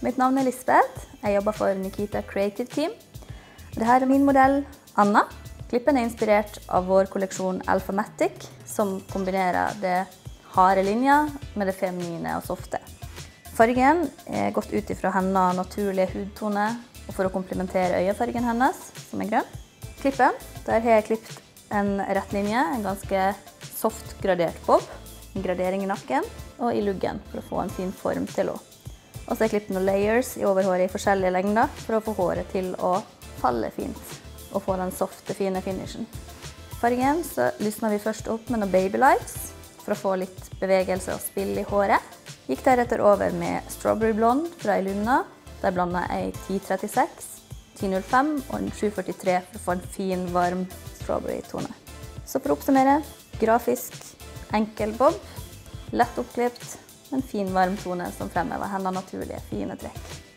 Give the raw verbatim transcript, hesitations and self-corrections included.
Mitt navn er Lisbeth. Jeg jobber for Nikita Creative Team. Dette er min modell, Anna. Klippen er inspirert av vår kolleksjon Alphamatic, som kombinerer det harde linjer med det feminine og softe. Fargen er gått ut ifra hennes naturlige hudtone, og for å komplementere øyefargen hennes, som er grønn. Klippen, der har jeg klippet en rett linje, en ganske soft gradert bob, en gradering i nakken og i luggen for å få en fin form til henne. Og så har jeg klippet noen layers i overhåret i forskjellige lengder for å få håret til å falle fint og få den softe, fine finishen. Fargen så lysner vi først opp med noen baby lights for å få litt bevegelse og spill i håret. Gikk deretter over med strawberry blonde fra Illumina. Der blandet jeg ti trettiseks, ti null fem og en sju førtitre for å få en fin, varm strawberry-tone. Så for å oppsummere, grafisk, enkel bob, lett oppklipt, en fin, varm tone som fremhever hennes naturlige, fine trekk.